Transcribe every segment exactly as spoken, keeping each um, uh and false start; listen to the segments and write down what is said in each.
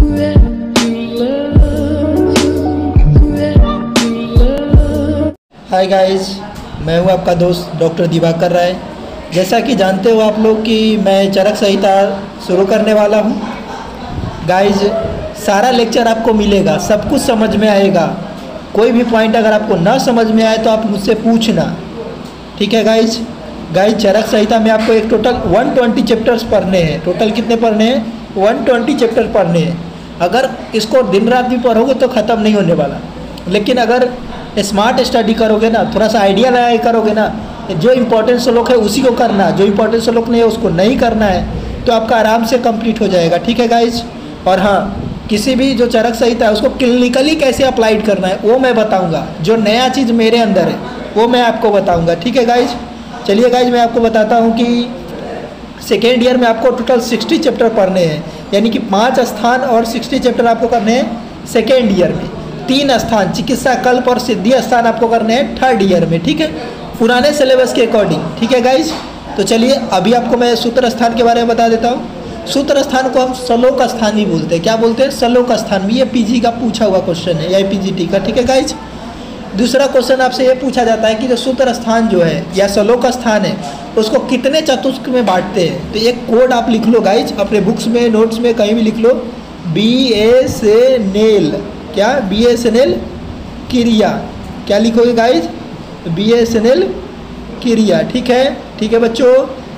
Hi guys, मैं हूं आपका दोस्त डॉक्टर दिवाकर राय। जैसा कि जानते हो आप लोग कि मैं चरक संहिता शुरू करने वाला हूं। गाइस, सारा लेक्चर आपको मिलेगा, सब कुछ समझ में आएगा। कोई भी पॉइंट अगर आपको ना समझ में आए तो आप मुझसे पूछना, ठीक है गाइस। गाइस, चरक संहिता में आपको एक टोटल एक सौ बीस चैप्टर्स पढ़ने हैं। टोटल कितने पढ़ने हैं? एक सौ बीस चैप्टर पढ़ने हैं। अगर इसको दिन रात भी पढ़ोगे तो ख़त्म नहीं होने वाला, लेकिन अगर स्मार्ट स्टडी करोगे ना, थोड़ा सा आइडिया लगा करोगे ना, जो इम्पोर्टेंट श्लोक है उसी को करना, जो इम्पोर्टेंट श्लोक नहीं है उसको नहीं करना है, तो आपका आराम से कंप्लीट हो जाएगा, ठीक है गाइज। और हाँ, किसी भी जो चरक संहिता है उसको क्लिनिकली कैसे अप्लाइड करना है वो मैं बताऊंगा। जो नया चीज़ मेरे अंदर है वो मैं आपको बताऊंगा, ठीक है गाइज। चलिए गाइज, मैं आपको बताता हूँ कि सेकेंड ईयर में आपको टोटल साठ चैप्टर पढ़ने हैं, यानी कि पाँच स्थान और साठ चैप्टर आपको करने हैं सेकेंड ईयर में। तीन स्थान चिकित्सा कल्प और सिद्धि स्थान आपको करने हैं थर्ड ईयर में, ठीक है, पुराने सिलेबस के अकॉर्डिंग, ठीक है गाइज। तो चलिए अभी आपको मैं सूत्र स्थान के बारे में बता देता हूँ। सूत्र स्थान को हम श्लोक स्थान भी बोलते हैं। क्या बोलते हैं? श्लोक स्थान भी। ये पीजी का पूछा हुआ क्वेश्चन है, या पीजीटी का, ठीक है गाइज। दूसरा क्वेश्चन आपसे ये पूछा जाता है कि जो सूत्र स्थान जो है या श्लोक स्थान है उसको कितने चतुष्क में बांटते हैं। तो एक कोड आप लिख लो गाइज, अपने बुक्स में, नोट्स में, कहीं भी लिख लो। बी एस एन क्या? बी एस एन एल क्रिया। क्या लिखोगे guys? B S N L क्रिया, ठीक है, ठीक है बच्चों।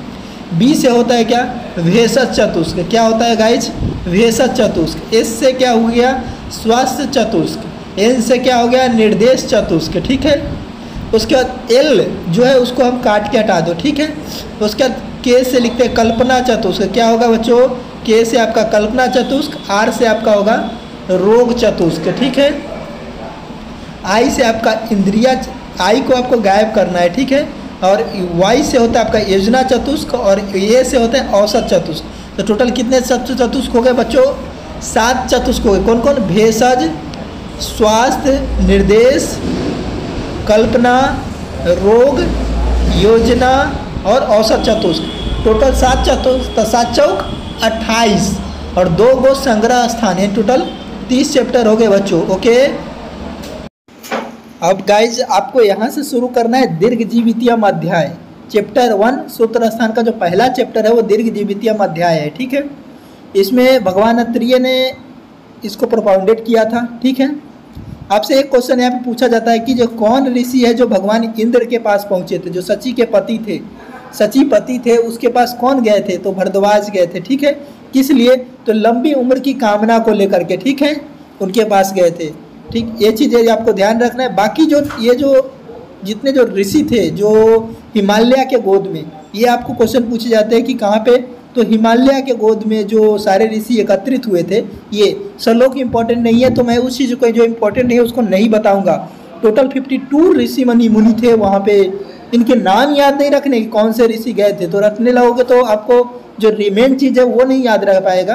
बी से होता है क्या? भेषज चतुष्क। क्या होता है गाइज? भेषज चतुष्क। एस से क्या हो गया? स्वास्थ्य चतुष्क। एन से क्या हो गया? निर्देश चतुष्क, ठीक है। उसके बाद एल जो है उसको हम काट के हटा दो, ठीक है। उसके बाद के से लिखते हैं कल्पना चतुष्क। क्या होगा बच्चों? के से आपका कल्पना चतुष्क, आर से आपका होगा रोग चतुष्क, ठीक है। आई से आपका इंद्रिया, आई को आपको गायब करना है, ठीक है। और वाई से होता है आपका योजना चतुष्क, और ए से होता है औसत चतुष्क। तो टोटल कितने चतुष्क हो गए बच्चों? सात चतुष्क हो गए। कौन कौन? भेषज, स्वास्थ्य, निर्देश, कल्पना, रोग, योजना और औसत चतुष्क। टोटल सात चतुष्क, सात चौक अट्ठाईस, और दो गो संग्रह स्थान है। टोटल तीस चैप्टर हो गए बच्चों, ओके। अब गाइज आपको यहाँ से शुरू करना है दीर्घ जीवितीयम अध्याय। चैप्टर वन सूत्र स्थान का जो पहला चैप्टर है वो दीर्घ जीवितीयम अध्याय है, ठीक है। इसमें भगवान अत्रेय ने इसको प्रोपाउंडेड किया था, ठीक है। आपसे एक क्वेश्चन यहाँ पे पूछा जाता है कि जो कौन ऋषि है जो भगवान इंद्र के पास पहुँचे थे, जो सची के पति थे, सची पति थे, उसके पास कौन गए थे? तो भरद्वाज गए थे, ठीक है। किस लिए? तो लंबी उम्र की कामना को लेकर के, ठीक है, उनके पास गए थे, ठीक। ये चीज़ें आपको ध्यान रखना है। बाकी जो ये जो जितने जो ऋषि थे जो हिमालय के गोद में, ये आपको क्वेश्चन पूछे जाते हैं कि कहाँ पे? तो हिमालय के गोद में जो सारे ऋषि एकत्रित हुए थे, ये श्लोक इंपॉर्टेंट नहीं है तो मैं उस चीज़ को जो इम्पोर्टेंट नहीं है उसको नहीं बताऊँगा। टोटल फिफ्टी टू ऋषि मनी मुनि थे वहाँ पे। इनके नाम याद नहीं रखने कि कौन से ऋषि गए थे, तो रखने लगोगे तो आपको जो रिमेन चीज़ है वो नहीं याद रह पाएगा,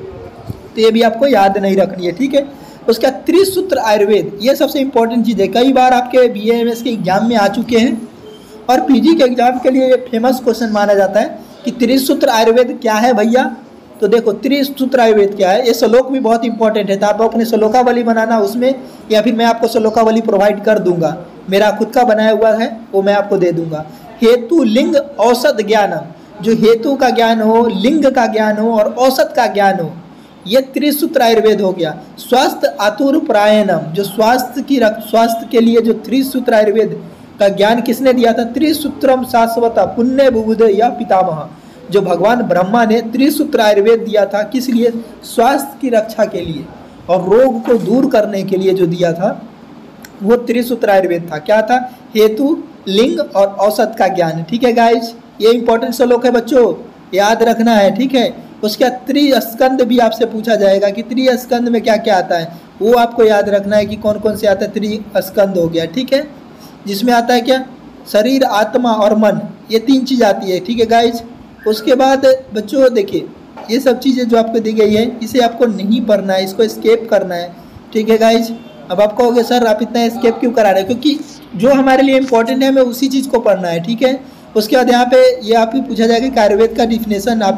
तो ये भी आपको याद नहीं रखनी है, ठीक है। उसका त्रिसूत्र आयुर्वेद, ये सबसे इंपॉर्टेंट चीज़ है। कई बार आपके बी ए एम एस के एग्जाम में आ चुके हैं और पीजी के एग्जाम के लिए ये फेमस क्वेश्चन माना जाता है कि त्रिसूत्र आयुर्वेद क्या है भैया। तो देखो त्रिसूत्र आयुर्वेद क्या है। ये श्लोक भी बहुत इंपॉर्टेंट है, तो आप अपने श्लोकावली बनाना उसमें, या फिर मैं आपको श्लोकावली प्रोवाइड कर दूंगा। मेरा खुद का बनाया हुआ है वो मैं आपको दे दूंगा। हेतु, लिंग, औसत ज्ञानम, जो हेतु का ज्ञान हो, लिंग का ज्ञान हो और औसत का ज्ञान हो, ये त्रिसूत्र आयुर्वेद हो गया। स्वास्थ्य आतुर प्रायणम, जो स्वास्थ्य की स्वास्थ्य के लिए जो त्रिसूत्र आयुर्वेद का ज्ञान किसने दिया था? त्रिसूत्रम शाश्वत पुण्य बुबुध या पितामह, जो भगवान ब्रह्मा ने त्रिसूत्र आयुर्वेद दिया था। किस लिए? स्वास्थ्य की रक्षा के लिए और रोग को दूर करने के लिए जो दिया था वो त्रिसूत्र आयुर्वेद था। क्या था? हेतु, लिंग और औसत का ज्ञान, ठीक है गाइज। ये इंपॉर्टेंट श्लोक है बच्चों, याद रखना है, ठीक है। उसका त्रिस्कंद भी आपसे पूछा जाएगा कि त्रिस्कंद में क्या क्या आता है, वो आपको याद रखना है कि कौन कौन से आता है। त्रिस्कंद हो गया, ठीक है, जिसमें आता है क्या? शरीर, आत्मा और मन, ये तीन चीज़ आती है, ठीक है गाइज। उसके बाद बच्चों देखिए, ये सब चीज़ें जो आपको दी गई है इसे आपको नहीं पढ़ना है, इसको स्केप करना है, ठीक है गाइज। अब आप कहोगे सर आप इतना स्केप क्यों करा रहे हैं? क्योंकि जो हमारे लिए इंपॉर्टेंट है हमें उसी चीज़ को पढ़ना है, ठीक है। उसके बाद यहाँ पे ये आपको पूछा जाएगा कि आयुर्वेद का डिफिनेशन आपको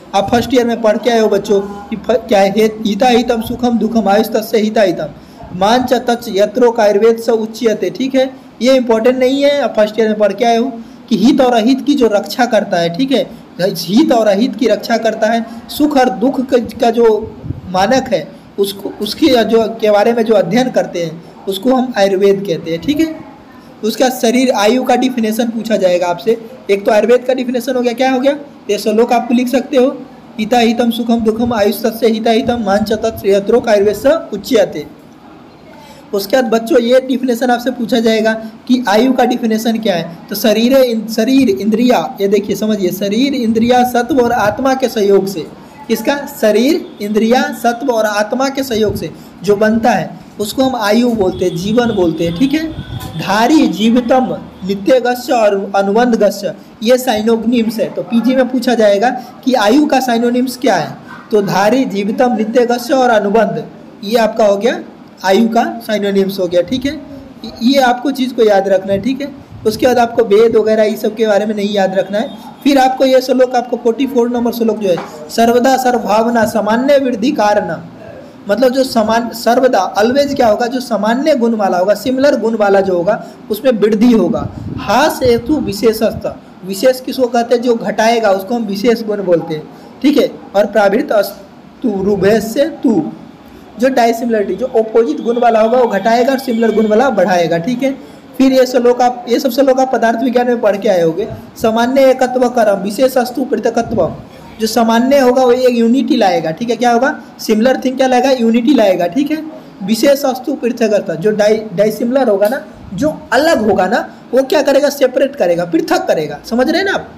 आप फर्स्ट ईयर में पढ़ के आए हो बच्चों कि क्या है, हिता हितम सुखम दुखम आयुष तस्य हिता हितम मान च तच यत्रोक आयुर्वेद स उच्यते। ठीक है, ये इंपॉर्टेंट नहीं है, आप फर्स्ट ईयर में पढ़ के आए हो कि हित और अहित की जो रक्षा करता है, ठीक है, हित और अहित की रक्षा करता है, सुख और दुख का जो मानक है उसको उसके जो के बारे में जो अध्ययन करते हैं उसको हम आयुर्वेद कहते हैं। ठीक है, उसका शरीर आयु का डिफिनेशन पूछा जाएगा आपसे। एक तो आयुर्वेद का डिफिनेशन हो गया, क्या हो गया, ये श्लोक आप लिख सकते हो, हिता हितम सुखम दुखम आयुष तस्य हिता हितम मान च तत् यत्रोक आयुर्वेद स उच्यते। उसके बाद बच्चों ये डिफिनेशन आपसे पूछा जाएगा कि आयु का डिफिनेशन क्या है, तो शरीर शरीर इंद्रिया, ये देखिए समझिए, शरीर इंद्रिया सत्व और आत्मा के सहयोग से, इसका शरीर इंद्रिया सत्व और आत्मा के सहयोग से जो बनता है उसको हम आयु बोलते हैं, जीवन बोलते हैं। ठीक है, धारी जीवितम नित्यगस्य और अनुबंधगस्य ये साइनोनिम्स है। तो पीजी में पूछा जाएगा कि आयु का साइनोनिम्स क्या है, तो धारी जीवितम नित्यगस्य और अनुबंध ये आपका हो गया आयु का साइनोनिम्स हो गया। ठीक है, ये आपको चीज़ को याद रखना है। ठीक है, उसके बाद आपको वेद वगैरह ये सब के बारे में नहीं याद रखना है। फिर आपको ये श्लोक आपको चौवालीस नंबर श्लोक जो है, सर्वदा सर्वभावना सामान्य वृद्धि कारण, मतलब जो समान सर्वदा ऑलवेज क्या होगा, जो सामान्य गुण वाला होगा, सिमिलर गुण वाला जो होगा उसमें वृद्धि होगा। हास हेतु विशेषस्थ, विशेष किसको कहते हैं, जो घटाएगा उसको हम विशेष गुण बोलते हैं। ठीक है, और प्रावृत अस्तु रूभे से तू, जो डाइसिमिलरिटी जो अपोजिट गुण वाला होगा वो घटाएगा और सिमिलर गुण वाला बढ़ाएगा। ठीक है, फिर ये श्लोक आप ये सब श्लोक आप पदार्थ विज्ञान में पढ़ के आए होंगे। सामान्य एकत्व कर्म विशेष अस्तु पृथकत्व, जो सामान्य होगा वो एक यूनिटी लाएगा। ठीक है, क्या होगा, सिमिलर थिंग क्या लाएगा, यूनिटी लाएगा। ठीक है, विशेष अस्तु पृथकत्व, जो डाई डाइसिमिलर होगा ना, जो अलग होगा ना, वो क्या करेगा, सेपरेट करेगा, पृथक करेगा। समझ रहे हैं ना आप,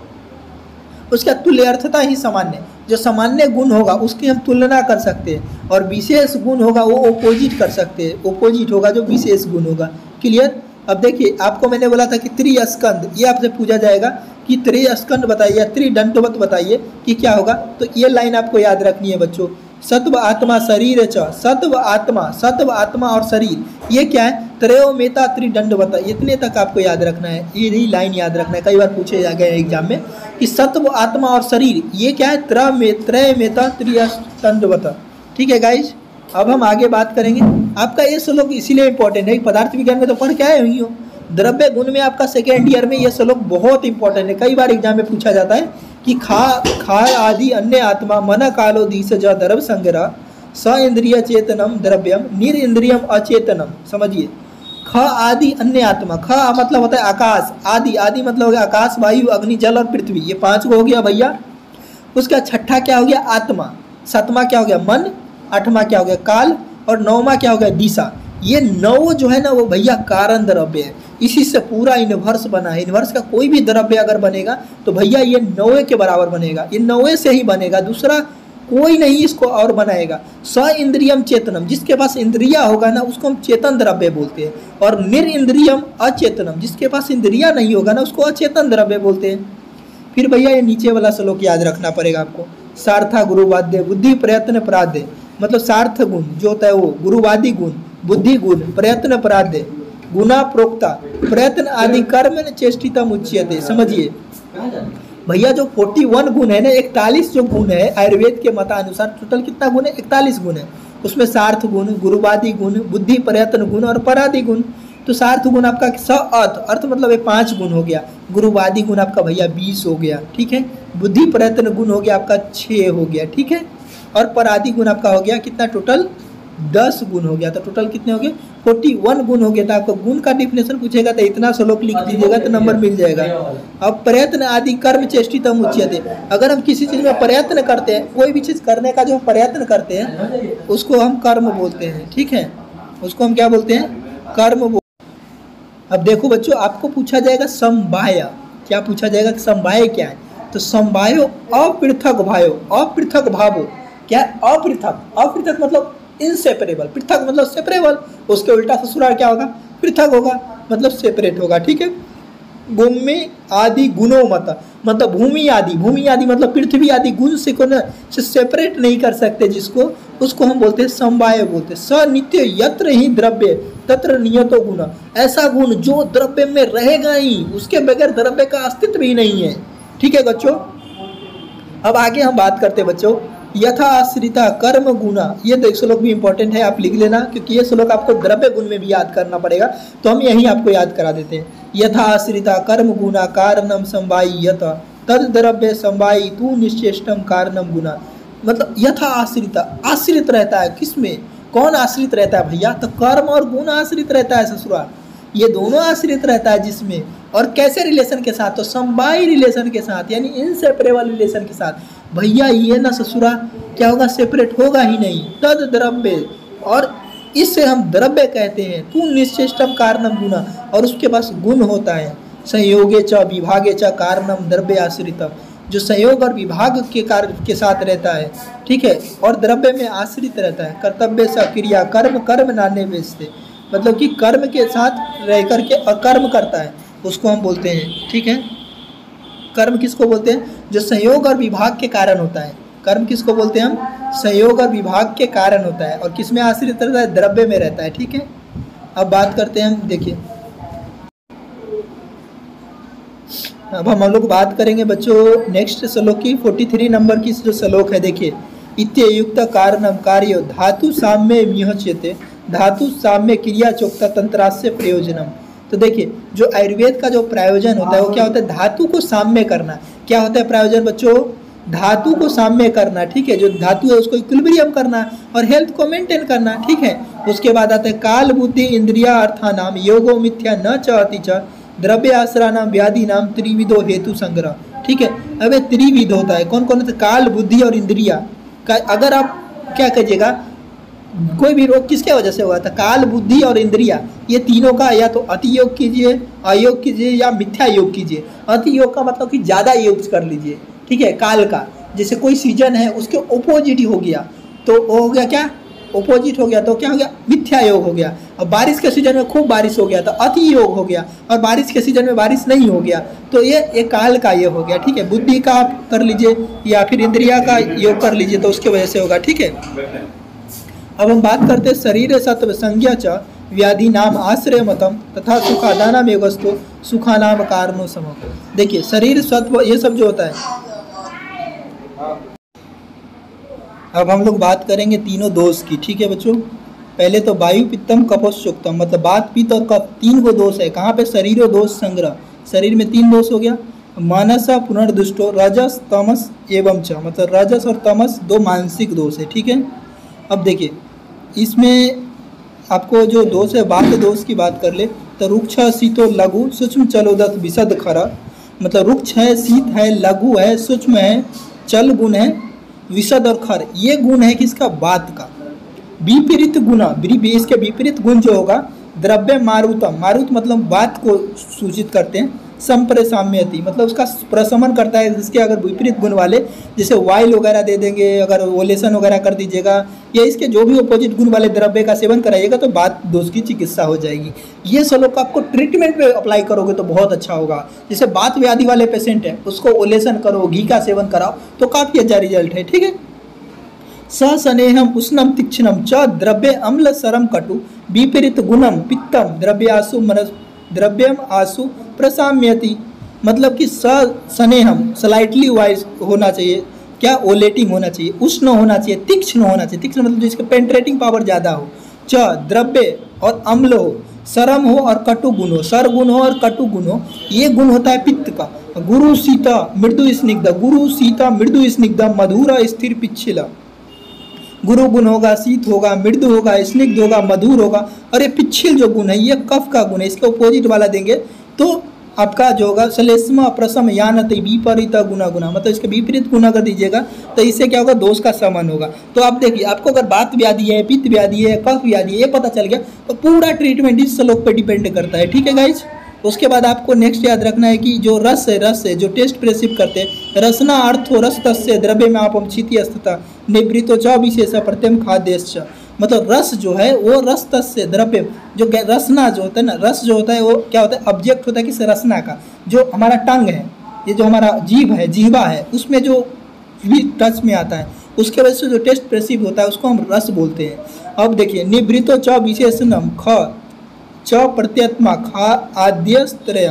उसका तुल्यर्थता ही सामान्य, जो सामान्य गुण होगा उसकी हम तुलना कर सकते हैं, और विशेष गुण होगा वो ओपोजिट कर सकते हैं, ओपोजिट होगा जो विशेष गुण होगा। क्लियर। अब देखिए आपको मैंने बोला था कि त्रिस्कंद, ये आपसे पूछा जाएगा कि त्रिस्कंद बताइए, त्रिदंडवत बताइए कि क्या होगा। तो ये लाइन आपको याद रखनी है बच्चों, सत्व आत्मा शरीर च, सत्व आत्मा, सत्व आत्मा और शरीर, ये क्या है, त्रयोमेता त्रिदंडवत, इतने तक आपको याद रखना है, ये ही लाइन याद रखना है। कई बार पूछे जा गए एग्जाम में कि सत्व आत्मा और शरीर ये क्या है, त्रय त्रयमेता त्रिदंडवत। ठीक है गाइज, अब हम आगे बात करेंगे। आपका ये श्लोक इसीलिए इंपॉर्टेंट है, पदार्थ विज्ञान में तो पढ़ के आए हुई हो, द्रव्य गुण में आपका सेकेंड ईयर में ये श्लोक बहुत इंपॉर्टेंट है। कई बार एग्जाम में पूछा जाता है कि खा खाय आदि अन्य आत्मा मन कालो दिश ज द्रव संग्रह स इंद्रिय चेतनम द्रव्यम निर इंद्रियम अचेतनम। समझिए, ख आदि अन्य आत्मा, ख मतलब होता है आकाश, आदि आदि मतलब हो गया आकाश, वायु, अग्नि, जल और पृथ्वी, ये पांच को हो गया भैया। उसका छठा क्या हो गया, आत्मा, सातवां क्या हो गया, मन, आठवां क्या हो गया, काल, और नौवां क्या हो गया, दिशा। ये नौ जो है ना वो भैया कारण द्रव्य है, इसी से पूरा यूनिवर्स बना है। यूनिवर्स का कोई भी द्रव्य अगर बनेगा तो भैया ये नौवे के बराबर बनेगा, ये नौवे से ही बनेगा, दूसरा कोई नहीं इसको और बनाएगा। स इंद्रियम चेतनम, जिसके पास इंद्रिया होगा ना उसको हम चेतन द्रव्य बोलते हैं, और निर इंद्रियम अचेतनम, जिसके पास इंद्रिया नहीं होगा ना उसको अचेतन द्रव्य बोलते हैं। फिर भैया ये नीचे वाला श्लोक याद रखना पड़ेगा आपको, सार्था गुरुवाद्य बुद्धि प्रयत्न पराध्य, मतलब सार्थ गुण जो होता है वो गुरुवादी गुण, बुद्धि गुण, प्रयत्न पराध्य, गुना प्रोक्ता, प्रयत्न आदि कर्म चेष्टितम उच्यते। समझिए भैया जो इकतालीस गुण है ना, इकतालीस जो गुण है आयुर्वेद के मतानुसार, टोटल कितना गुण है, इकतालीस गुण है। उसमें सार्थ गुण, गुरुवादी गुण, बुद्धि प्रयत्न गुण और परादि गुण। तो सार्थ गुण आपका स अर्थ, अर्थ मतलब ये पाँच गुण हो गया, गुरुवादी गुण आपका भैया बीस हो गया। ठीक है, बुद्धि प्रयत्न गुण हो गया आपका छः हो गया। ठीक है, और परादि गुण आपका हो गया कितना, टोटल दस गुण हो गया। तो टोटल कितने हो गए, इकतालीस गुण हो गया। तो आपको गुण का डिफिनेशन पूछेगा तो इतना श्लोक लिख दीजिएगा तो नंबर मिल जाएगा। अब प्रयत्न आदि कर्म चेष्टितम उच्यते, अगर हम किसी चीज़ में प्रयत्न करते हैं, कोई भी चीज़ करने का जो प्रयत्न करते हैं उसको हम कर्म बोलते हैं। ठीक है, उसको हम क्या बोलते हैं, कर्म बोलते हैं। अब देखो बच्चों, आपको पूछा जाएगा समवाय, क्या पूछा जाएगा, समवाय क्या है, तो समवायो अपृथक भायो, अपृथक भावो क्या, अपृथक, अपृथक मतलब इनसेपरेबल, पृथक मतलब सेपरेबल, उसके उल्टा ससुराल क्या होगा, पृथक होगा, मतलब सेपरेट होगा। ठीक है, भूमि आदि गुणों मत, मतलब भूमि आदि, भूमि आदि मतलब पृथ्वी आदि गुण से को से सेपरेट नहीं कर सकते जिसको, उसको हम बोलते हैं समवाय बोलते हैं। स नित्य यत्र ही द्रव्य तत्र नियतो गुण, ऐसा गुण जो द्रव्य में रहेगा ही, उसके बगैर द्रव्य का अस्तित्व ही नहीं है। ठीक है बच्चों, अब आगे हम बात करते हैं बच्चों, यथा आश्रिता कर्म गुना। ये तो एक श्लोक भी इंपॉर्टेंट है, आप लिख लेना, क्योंकि ये श्लोक आपको द्रव्य गुण में भी याद करना पड़ेगा, तो हम यही आपको याद करा देते हैं। यथा आश्रिता कर्म गुना कारणम संवाई यथा तद द्रव्य संवाई तू निश्चेष्टम कारणम गुना। मतलब यथा आश्रिता, आश्रित रहता है किसमें, कौन आश्रित रहता है भैया, तो कर्म और गुण आश्रित रहता है ससुरा, ये दोनों आश्रित रहता है जिसमें, और कैसे रिलेशन के साथ, तो समवायी रिलेशन के साथ, यानी इनसेपरेबल रिलेशन के साथ। भैया ये ना ससुरा क्या होगा, सेपरेट होगा ही नहीं। तद द्रव्य, और इससे हम द्रव्य कहते हैं। तू निश्चेष्टम कारणम गुना, और उसके पास गुण होता है। संयोगे च विभागे च कारणम द्रव्य आश्रितम, जो संयोग और विभाग के कार्य के साथ रहता है, ठीक है, और द्रव्य में आश्रित रहता है। कर्तव्य स क्रिया कर्म कर्म नान्य वेस्ते, मतलब कि कर्म के साथ रह करके अकर्म करता है, उसको हम बोलते हैं, ठीक है। कर्म किसको बोलते हैं, जो संयोग और विभाग के कारण होता है। कर्म किसको बोलते हैं हम, संयोग और विभाग के कारण होता है, और किसमें आश्रित रहता है, द्रव्य में रहता है, ठीक है। अब बात करते हैं हम, देखिए अब हम लोग बात करेंगे बच्चों नेक्स्ट श्लोक की, तैंतालीस नंबर की जो श्लोक है, देखिए इत्ययुक्त कारणम कार्यो धातु साम्य म्युच्यते धातु साम्य क्रिया चोक्ता तंत्रास्य प्रयोजनम। तो देखिए जो आयुर्वेद का जो प्रयोजन होता है वो क्या होता है, धातु को साम्य करना। क्या होता है प्रयोजन बच्चों, धातु को साम्य करना, ठीक है, जो धातु है उसको इक्विलिब्रियम करना और हेल्थ को मेंटेन करना, ठीक है। उसके बाद आता है काल बुद्धि इंद्रिया अर्थानाम योगो मिथ्या न चाहती च द्रव्य आश्रा नाम व्याधि नाम त्रिविधो हेतु संग्रह, ठीक है। अब ये त्रिविध होता है, कौन कौन सा, काल बुद्धि और इंद्रिया का। अगर आप क्या कहिएगा, कोई भी रोग किसके वजह से हुआ था, काल बुद्धि और इंद्रिया, ये तीनों का या तो अति योग कीजिए, अयोग कीजिए या मिथ्या योग कीजिए। अति योग का मतलब कि ज़्यादा योग कर लीजिए, ठीक है। काल का जैसे कोई सीजन है उसके ओपोजिट ही हो गया तो वो हो गया क्या, ओपोजिट हो गया तो क्या हो गया, मिथ्या योग हो गया। और बारिश के सीजन में खूब बारिश हो गया तो अति योग हो गया, और बारिश के सीजन में बारिश नहीं हो गया तो ये एक काल का ये हो गया, ठीक है। बुद्धि का आप कर लीजिए या फिर इंद्रिया का योग कर लीजिए तो उसके वजह से होगा, ठीक है। अब हम बात करते हैं शरीर सत्व संज्ञा च व्याधि नाम आश्रय मतम तथा सुखादाना में वस्तु सुखानाम कारणों सम। देखिए शरीर सत्व ये सब जो होता है। अब हम लोग बात करेंगे तीनों दोष की, ठीक है बच्चों। पहले तो वायु पित्तम कपोषुक्तम, मतलब वात पित्त और कफ तीन को दोष है। कहाँ पे, शरीर दोष संग्रह, शरीर में तीन दोष हो गया। मानसा पुनर्दुष्टो रजस तमस एवं च, मतलब रजस और तमस दो मानसिक दोष है, ठीक है। अब देखिए इसमें आपको जो दोष है बाह्य दोष की बात कर ले तो रुक्ष शीतो लघु सूक्ष्म चलोदत विशद खरा, मतलब रुक्ष है, शीत है, लघु है, सूक्ष्म है, चल गुण है, विशद और खर ये गुण है किसका, वात का। विपरीत गुण, इसके विपरीत गुण जो होगा द्रव्य मारुतम, मारुत मतलब वात को सूचित करते हैं। संप्रसाम्यति मतलब उसका प्रशमन करता है, जिसके अगर विपरीत गुण वाले जैसे वाइल वगैरह दे देंगे, अगर ओलेसन वगैरह कर दीजिएगा या इसके जो भी अपोजिट गुण वाले द्रव्य का सेवन कराइएगा तो वात दोष की चिकित्सा हो जाएगी। ये श्लोक आपको ट्रीटमेंट पे अप्लाई करोगे तो बहुत अच्छा होगा। जैसे वात व्याधि वाले पेशेंट है उसको ओलेसन करो, घी का सेवन कराओ तो काफ़ी अच्छा रिजल्ट है, ठीक है। स स्नेहम उष्णम तीक्ष्णम च द्रव्य अम्ल सरम कटु विपरीत गुणम पित्तम द्रव्यासु मनस द्रव्यम आसु प्रसाम्यति, मतलब कि स स्नेहम स्लाइटली वाइज होना चाहिए, क्या ओलेटिंग होना चाहिए, उष्ण होना चाहिए, तीक्ष्ण होना चाहिए। तीक्ष्ण मतलब जिसका पेंट्रेटिंग पावर ज़्यादा हो। च द्रव्य और अम्ल हो, सरम हो और कटु गुण हो, सर गुण हो और कटु गुण हो, ये गुण होता है पित्त का। गुरु सीता मृदु स्निग्ध, गुरु सीता मृदु स्निग्ध मधुर स्थिर पिच्छिला, गुरु गुण होगा, शीत होगा, मृदु होगा, स्निग्ध होगा, मधुर होगा। और ये पिच्छिल जो गुण है ये कफ का गुण है, इसके अपोजिट वाला देंगे तो आपका जो होगा श्लेष्म प्रसम यानति विपरीत गुना गुना, मतलब इसके विपरीत गुना कर दीजिएगा तो इससे क्या होगा, दोष का समन होगा। तो आप देखिए आपको अगर वात व्याधि है, पित्त व्याधि है, कफ व्याधि है, ये पता चल गया तो पूरा ट्रीटमेंट इस श्लोक पे डिपेंड करता है, ठीक है गाइज। उसके बाद आपको नेक्स्ट याद रखना है कि जो रस है, रस है जो टेस्ट प्रेसिव करते हैं, रसना अर्थो रस तस्य द्रव्य में आपम क्षिति अस्थिता निवृत्तो च विशेष प्रत्यम खाद्यश्च, मतलब रस जो है वो रस तस्य द्रव्य, जो रसना जो होता है ना, रस जो होता है वो क्या होता है, ऑब्जेक्ट होता है किस रसना का, जो हमारा टंग है, ये जो हमारा जीभ है, जीवा है, उसमें जो भी टच में आता है उसके वजह से जो टेस्ट प्रेसिव होता है उसको हम रस बोलते हैं। अब देखिए निवृत्तो च विशेषणम ख च प्रत्यत्मा खा आद्यस्त्रयम,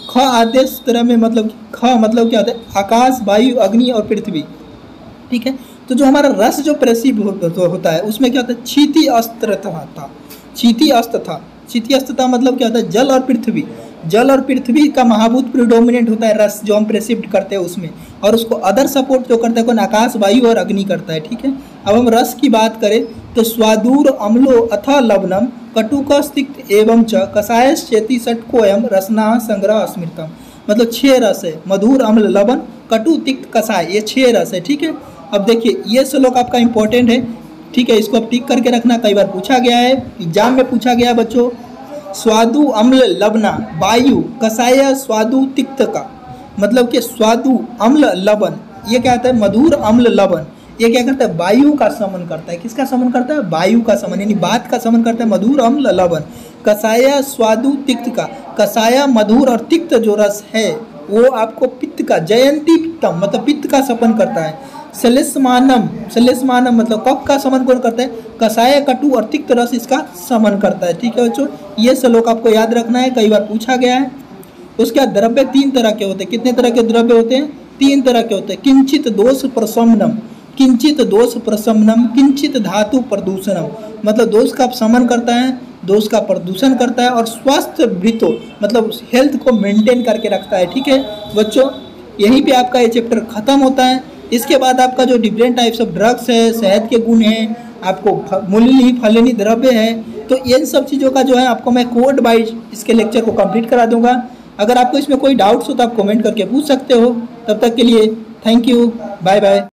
ख आदेश तरह में मतलब ख मतलब क्या होता है आकाश, वायु, अग्नि और पृथ्वी। ठीक है, तो जो हमारा रस जो प्रेसिव होता है उसमें क्या होता है क्षिति अस्त्र था, क्षिति अस्त्र था। क्षिति अस्त्र था मतलब क्या होता है जल और पृथ्वी, जल और पृथ्वी का महाभूत प्रिडोमिनेंट होता है रस जो हम प्रेसिप्ट करते हैं उसमें, और उसको अदर सपोर्ट जो करता है कौन आकाश, वायु और अग्नि करता है। ठीक है, अब हम रस की बात करें तो स्वादुर अम्लो अथ लवणम कटुकस तिक्त एवं च कषाय चेति षटकोयम रसना संग्रह स्मृतम। मतलब छह रस है, मधुर, अम्ल, लवण, कटु, तिक्त, कषाय, ये छह रस है। ठीक है, अब देखिए ये श्लोक आपका इंपॉर्टेंट है। ठीक है, इसको आप टिक करके रखना, कई बार पूछा गया है, एग्जाम में पूछा गया है बच्चों। स्वादु अम्ल लवना वायु कषाय स्वादु तिक्त का मतलब कि स्वादु अम्ल लवण ये क्या होता है मधुर अम्ल लवण, ये क्या करता है वायु का समन करता है। किसका समन करता है? वायु का समन, यानी बात का समन करता है मधुर अम्ल लवण। कषाय स्वादु तिक्त का, कषाय मधुर और तिक्त जो रस है वो आपको पित्त का, जयंती पित्तम मतलब पित्त का सपन करता है। सलेस्मानम, सलेस्मानम मतलब कफ का समन कौन करता है? कषाय, कटु और तिक्त रस इसका समन करता है। ठीक है बच्चों, ये श्लोक आपको याद रखना है, कई बार पूछा गया है। उसके बाद द्रव्य तीन तरह के होते हैं। कितने तरह के द्रव्य होते हैं? तीन तरह के होते हैं। किंचित दोष प्रशमनम, किंचित दोष प्रशमनम, किंचित धातु प्रदूषणम मतलब दोष का समन करता है, दोष का प्रदूषण करता है, और स्वास्थ्य वृत्तो मतलब हेल्थ को मेंटेन करके रखता है। ठीक है बच्चों, यहीं पे आपका ये चैप्टर खत्म होता है। इसके बाद आपका जो डिफरेंट टाइप्स ऑफ ड्रग्स है, शहद के गुण हैं, आपको मूल्यनी फलनी द्रव्य है, तो इन सब चीज़ों का जो है आपको मैं कोड वाइज इसके लेक्चर को कंप्लीट करा दूंगा। अगर आपको इसमें कोई डाउट्स हो तो आप कमेंट करके पूछ सकते हो। तब तक के लिए थैंक यू, बाय बाय।